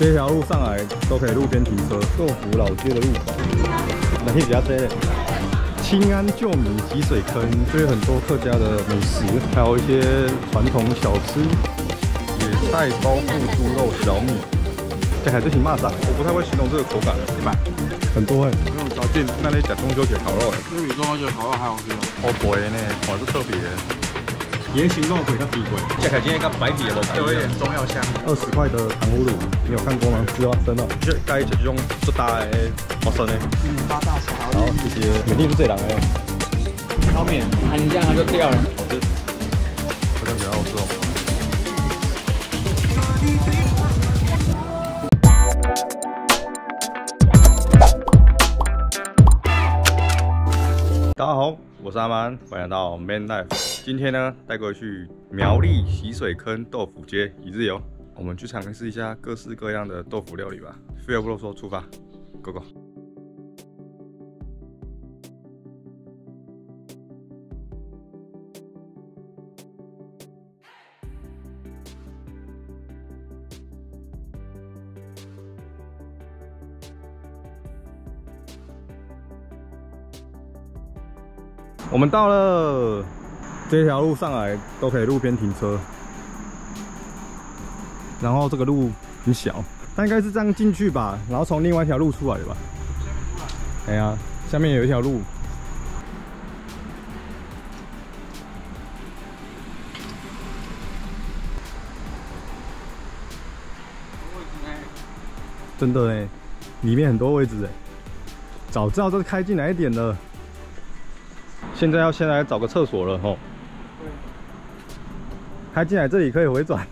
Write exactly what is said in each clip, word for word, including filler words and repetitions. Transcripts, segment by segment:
这条路上来都可以路边停车。豆腐老街的路口，哪里比较多嘞？清安旧米集水坑，这有很多客家的美食，还有一些传统小吃，野菜包覆猪肉小米。这还是挺骂长，我不太会形容这个口感。一百，很多哎。那种条件，那你讲中秋节烤肉哎？ 那比中秋节烤肉还好吃哦。 好肥呢，哇，这特别。盐形肉鬼叫皮鬼，这海今天跟白皮的都有一点中药香。二十块的糖葫芦，你有看过吗？是吧？真的，就该一起用最大的花生呢。嗯，八大小。好，谢谢。肯定是这两个。 超扁，含一下它就掉了。 好吃，好像比较好吃哦。大家好，我是阿曼，欢迎来到 Man Life。今天呢，带各位去苗栗洗水坑豆腐街一日游，我们去尝试一下各式各样的豆腐料理吧。废话不多说，出发 ，Go Go！ 我们到了，这条路上来都可以路边停车，然后这个路很小，它应该是这样进去吧，然后从另外一条路出来的吧。哎呀，下面有一条路。真的哎，里面很多位置哎，早知道这开进来一点了。现在要先来找个厕所了吼。开进来这里可以回转，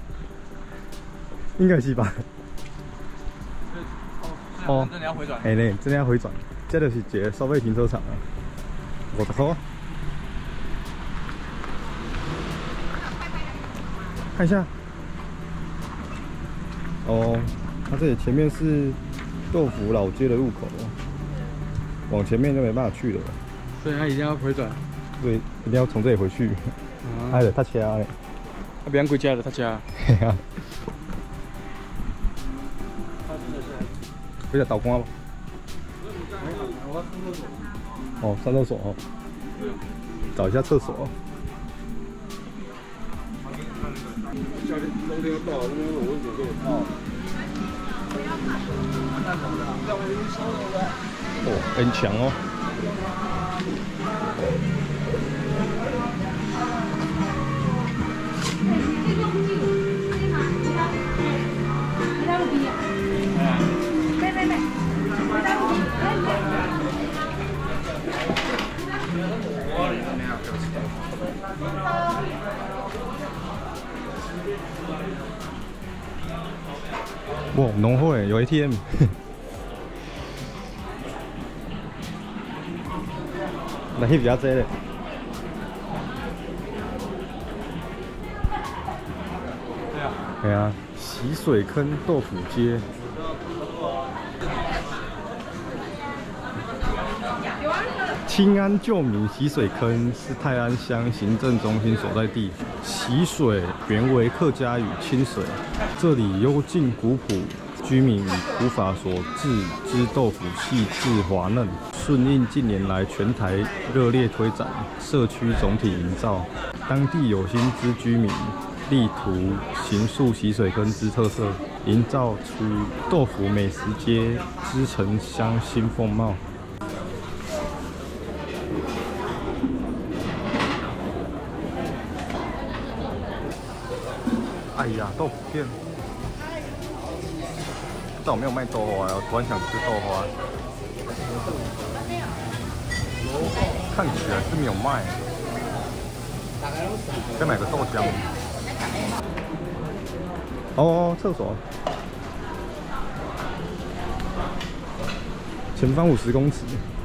应该是吧？ 哦，真的要回转。 哎呢，真的要回转，这就是一个收费停车场啊，五十块。看一下。哦，它这里前面是豆腐老街的入口，往前面就没办法去了。 所以他一定要回转， 对，一定要从这里回去。哎的，他车嘞， 他别人回家了，他家。 嘿啊。比较倒光吧。哦，上厕所哦。找一下厕所。哦，很强哦。哇，浓厚诶，有 A T M。那是比较多嘞。对啊。对啊，洗水坑豆腐街。清安旧米洗水坑是泰安乡行政中心所在地。洗水原为客家语清水，这里幽静古朴，居民以古法所制之豆腐细致滑嫩，顺应近年来全台热烈推展社区总体营造，当地有心之居民力图形塑洗水坑之特色，营造出豆腐美食街之城乡新风貌。哎呀，豆腐店，但我没有卖豆花呀，我突然想吃豆花。看起来是没有卖，再买个豆浆。哦，厕所，前方五十公尺。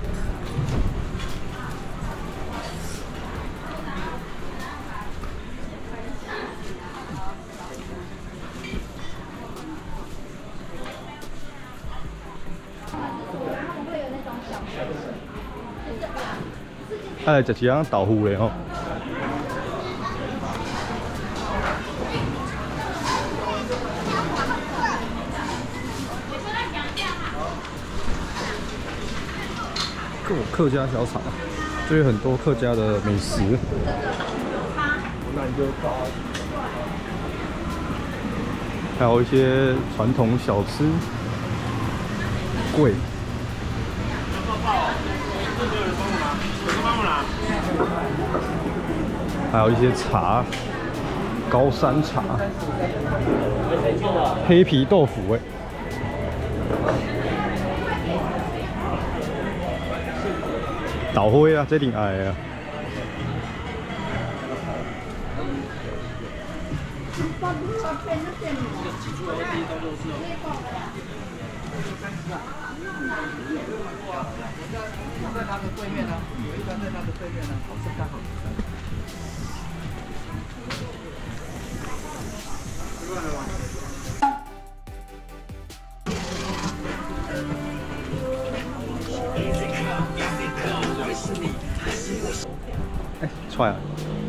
他来吃一样豆腐嘞吼。 客客家小炒，这有很多客家的美食。还有一些传统小吃，贵。还有一些茶，高山茶，黑皮豆腐哎。 豆花啊，这定爱啊！ 在它的对面呢，有一家在它的对面呢，好吃刚好。吃饭了吗？ 哎，出来了！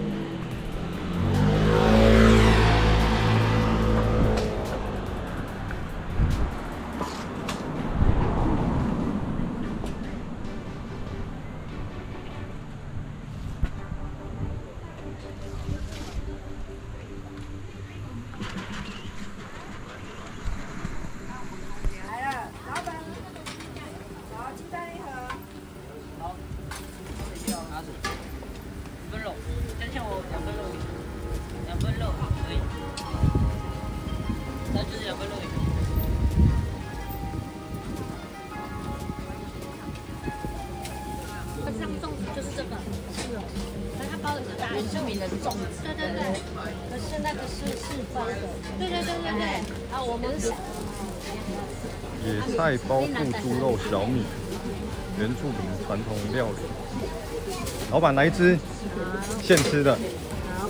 来了，老板，好，鸡蛋一盒。好，拿走。 分肉，先欠我两份肉，两份肉可以，那就是两份肉也可以。它上粽子就是这个，是哦，但它包的是大原住民的粽子，对对对，可是那个是四方的，对对对对对，啊，我们是野菜包腹猪肉小米，原住民传统料理。老板来一只。 现吃的。 好。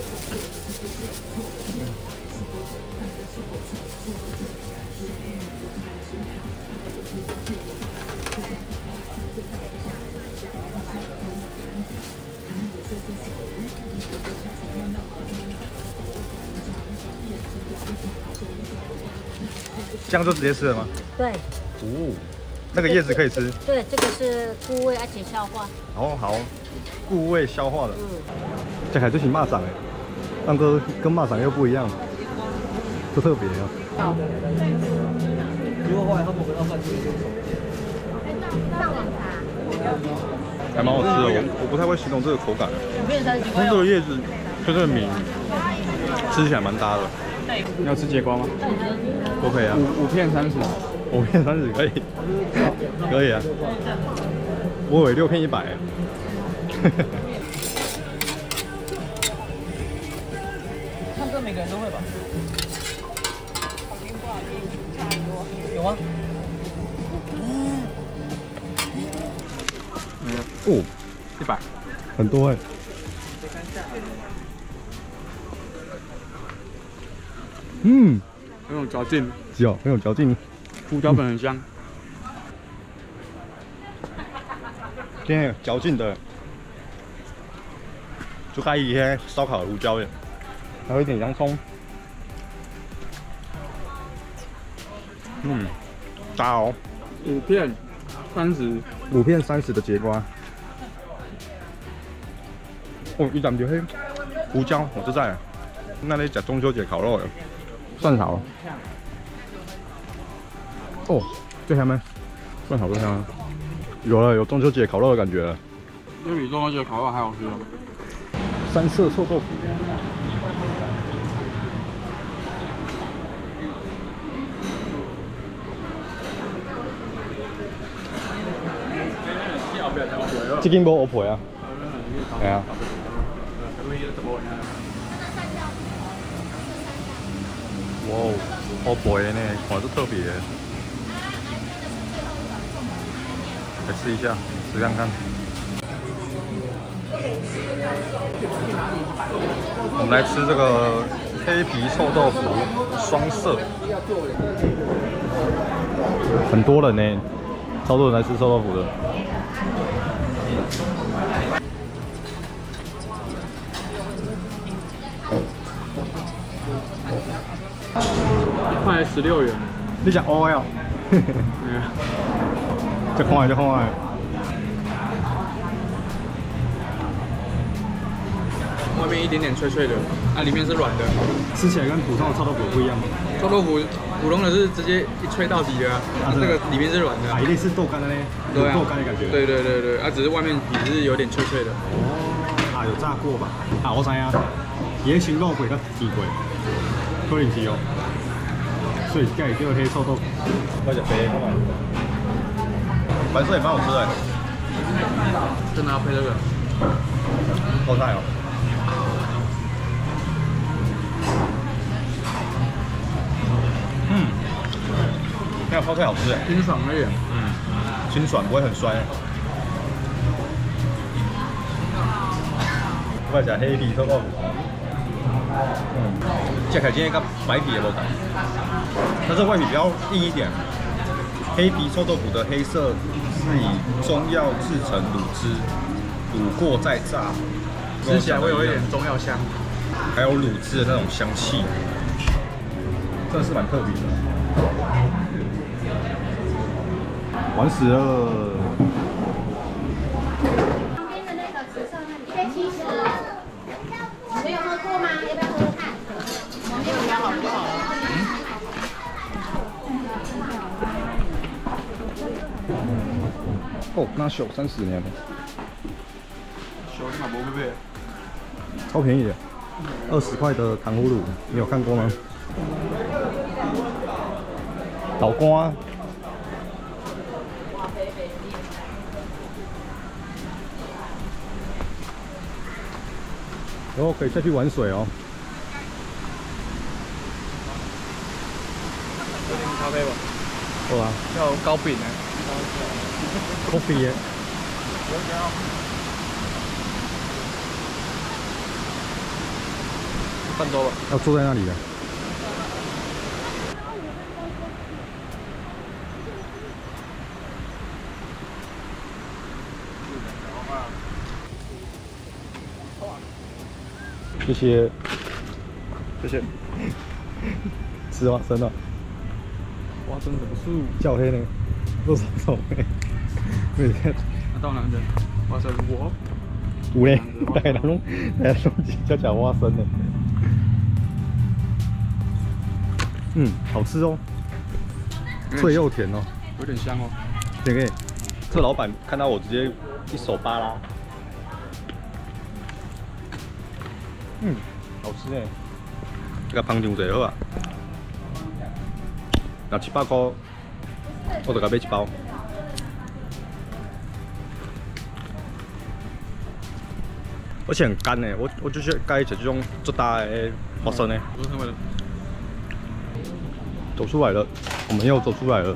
这样就直接吃了吗？ 对。 哦，那个叶子可以吃。 对，这个是菇味，而且消化。 哦，好。 固味消化的，这还就是蚂蚱哎，那个跟蚂蚱又不一样，不特别啊。如果后来他们回到饭店，还蛮好吃的，我我不太会形容这个口感。它这个叶子跟这个米吃起来蛮搭的。 你要吃节瓜吗？ 都可以啊。 五五片三十， 五片三十可以，可以啊。我以为六片一百。 唱歌每个人都会吧？有吗？嗯， 哦， 一百， 很多哎。嗯， 很有嚼劲， 有很有嚼劲， 胡椒粉很香。 今天有嚼劲的。 就盖一些烧烤的胡椒的，还有一点洋葱，嗯，炸哦， 五片三十， 五片三十的节瓜，哦，一盏就黑胡椒，我知在，那里讲中秋节烤肉的，蒜头，哦，这香没？蒜头都香，有了，有中秋节烤肉的感觉了， 这比中秋节烤肉还好吃哦。 三色臭豆腐，这间无乌皮啊，系啊。哇，乌皮的呢，看着特别。来吃一下，吃看看。 我们来吃这个黑皮臭豆腐双色，很多人呢，超多人来吃臭豆腐的。 一块十六元。 你讲哦呀？这看下，这看下。 外面一点点脆脆的，那、啊、里面是软的。 吃起来跟普通的臭豆腐不一样吗？ 臭豆腐普通的是直接一吹到底的啊，啊这个里面是软的。 啊，类似豆干的呢，有豆干的感觉。 对对对对，啊，只是外面皮是有点脆脆的。 哦，啊，有炸过吧？啊，我知影，伊个新肉粿甲甜粿，可能是哦。所以才会叫黑臭豆腐。我食白，看白色也蛮好吃的。 真的要配这个， 好菜哦。嗯，那个泡菜好吃哎， 清爽而已。 嗯，清爽不会很酸。我食黑皮臭豆腐。嗯，这开今天跟白皮的不同，但是外皮比较硬一点。黑皮臭豆腐的黑色是以中药制成卤汁，卤过再炸， 吃起来会有一点中药香， 还有卤汁的那种香气，真的是蛮特别的。完死了。 旁边的那个紫色那里，一杯七十。没有喝过吗？要不要喝喝看？没有加好就好了。 哦，那小三十年了， 小马博贝贝， 超便宜的，二十块的糖葫芦，你有看过吗？老瓜。然后可以下去玩水哦。 喝点咖啡吧。 好啊。 要糕饼呢。 咖啡耶。 饭多了。 要坐在那里的。谢谢，谢谢。吃花生啊！ 花生怎么素？ 叫黑呢？多少种呢？每天。 那到哪人？花生我。 有嘞，大家拢大家拢叫叫花生呢。嗯，好吃哦，脆又甜哦， 有点香哦。 这个，这老板看到我直接一手扒拉。嗯，好吃诶！这个香肠就好啊，那七百块，我就甲买一包。而且很干诶，我我就是该吃这种做大的花生诶。走出来了，我们又走出来了。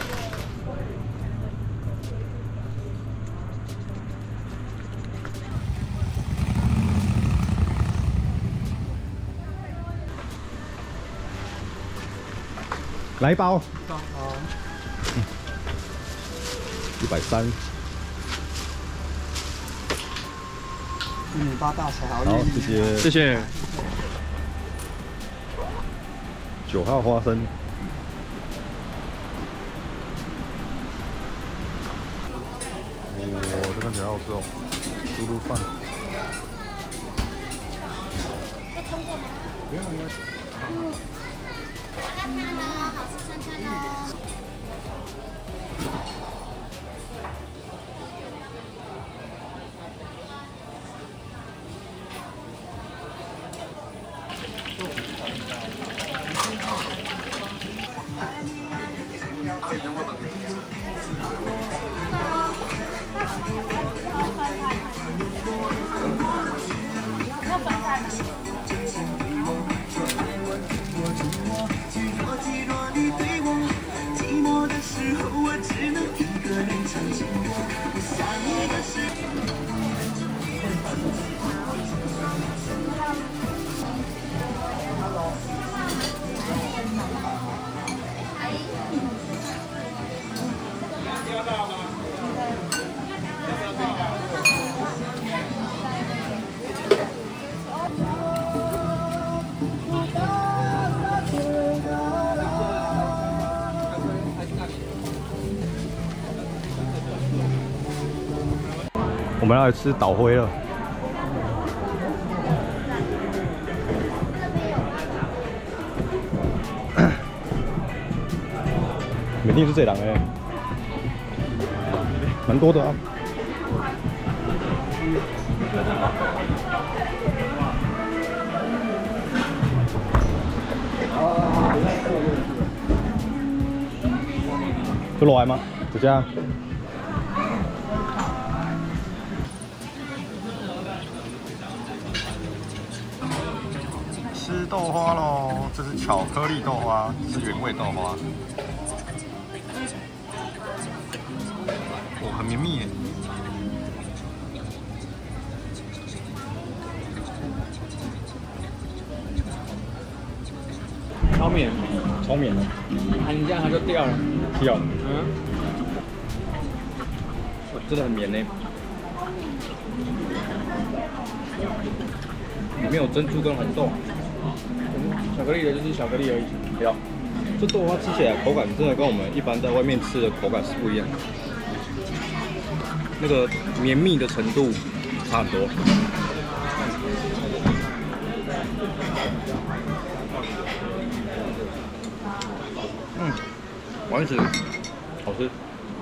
来一包， 好， 一百三。 祝你发大财，好好，谢谢， 谢谢。 九号花生。哦，这看起来好吃哦，猪肉饭。 要通过吗？不用了。嗯。大家看哦，好吃餐餐哦。要分开吗？ 我们要来吃岛灰了。 缅甸是这人哎，蛮多的啊。就落来吗？就这样。吃豆花喽！这是巧克力豆花，是原味豆花。哦，很绵密耶。 超绵， 超绵的， 按一下它就掉了。 掉了。 嗯，哇，真的很绵呢。里面有珍珠跟红豆，巧克力的就是巧克力而已。 不要，这豆花吃起来口感真的跟我们一般在外面吃的口感是不一样的，那个绵密的程度差很多。嗯，完食，好吃。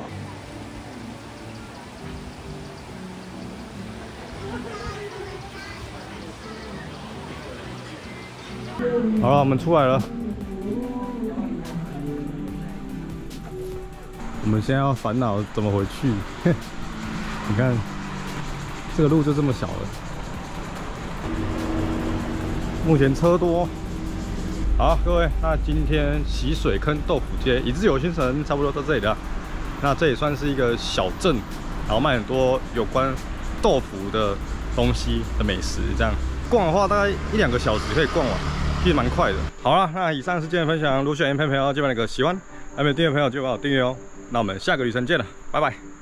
好了，我们出来了。我们现在要烦恼怎么回去。你看，这个路就这么小了。目前车多。好，各位，那今天洗水坑豆腐街一日游行程差不多到这里了。那这也算是一个小镇，然后卖很多有关豆腐的东西的美食，这样逛的话大概一两个小时可以逛完。其实蛮快的。好了，那以上是今天的分享，如果喜欢影片朋友，记得那个喜欢，还没有订阅的朋友就帮我订阅哦。那我们下个旅程见了，拜拜。